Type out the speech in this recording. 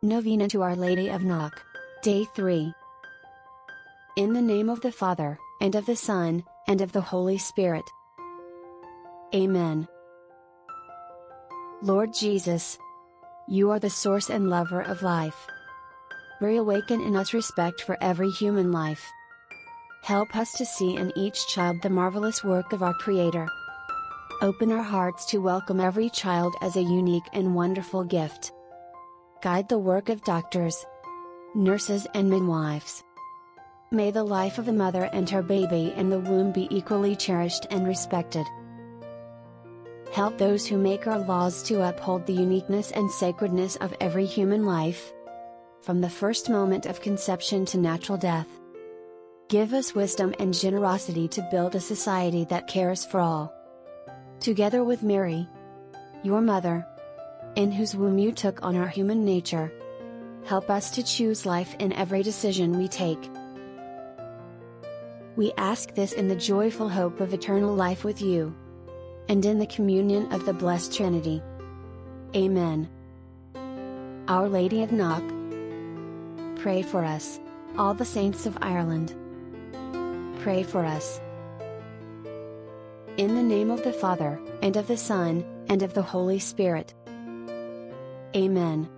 Novena to Our Lady of Knock. Day 3. In the name of the Father, and of the Son, and of the Holy Spirit. Amen. Lord Jesus, you are the source and lover of life. Reawaken in us respect for every human life. Help us to see in each child the marvelous work of our Creator. Open our hearts to welcome every child as a unique and wonderful gift. Guide the work of doctors, nurses and midwives. May the life of the mother and her baby in the womb be equally cherished and respected. Help those who make our laws to uphold the uniqueness and sacredness of every human life, from the first moment of conception to natural death. Give us wisdom and generosity to build a society that cares for all. Together with Mary, your mother, in whose womb you took on our human nature, help us to choose life in every decision we take. We ask this in the joyful hope of eternal life with you, and in the communion of the Blessed Trinity. Amen. Our Lady of Knock, pray for us. All the saints of Ireland, pray for us. In the name of the Father, and of the Son, and of the Holy Spirit. Amen.